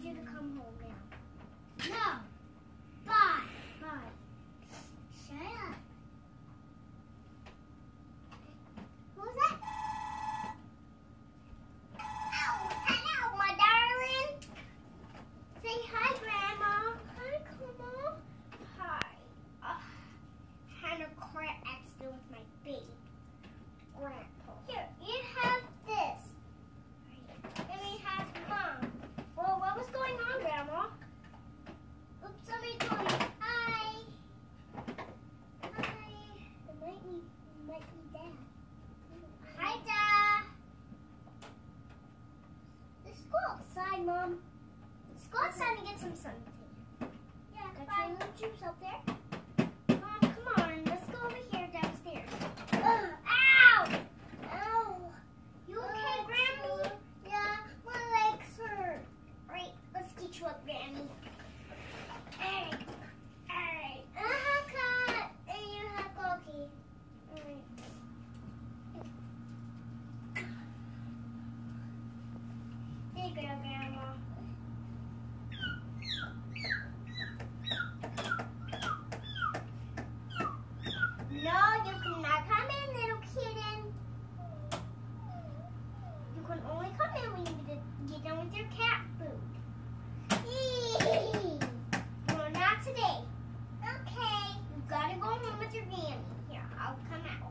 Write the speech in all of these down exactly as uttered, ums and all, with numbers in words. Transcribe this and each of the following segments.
you to come home now. No. Bye. Bye. Shut up. What was that? Oh, hello, my darling. Say hi, Grandma. Hi, Grandma. Hi. Uh, had a car accident with my baby, Grandpa. Here, you have this. And we have Mom. Well, what was going on, Grandma? Oops, somebody told me. Hi. Hi. It might be, it might be Dad. Hi, Dad. Let's go outside, Mom. Let's go outside and get some suntan. Yeah, Got bye. your little juice up there? Mom, come on. Let's go over here downstairs. Ugh, ow. Ow. You okay, Ugh, Grammy? Yeah, my legs hurt. Right, let's get you up, Grammy. Alright. Alright. A haircut. And you have cookie. Alright. There you go, Grandma. No, you cannot come in, little kitten. You can only come in when you get get done with your cat food. Well, not today. Okay. You gotta go home with your granny. Here, I'll come out.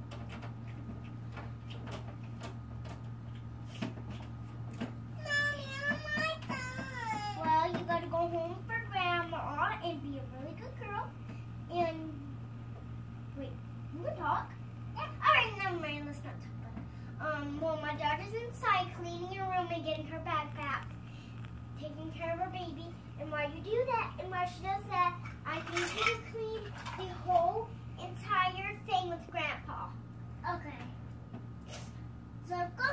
Mommy, oh my God. Well, you gotta go home for Grandma and be a really good girl. And wait, you can talk. Yeah. All right, never mind. Let's not talk about it. Um, well, my daughter's inside cleaning her room and getting her backpack, taking care of her baby. And while you do that, and while she does that, I need you to clean the whole entire thing with Grandpa. Okay. So go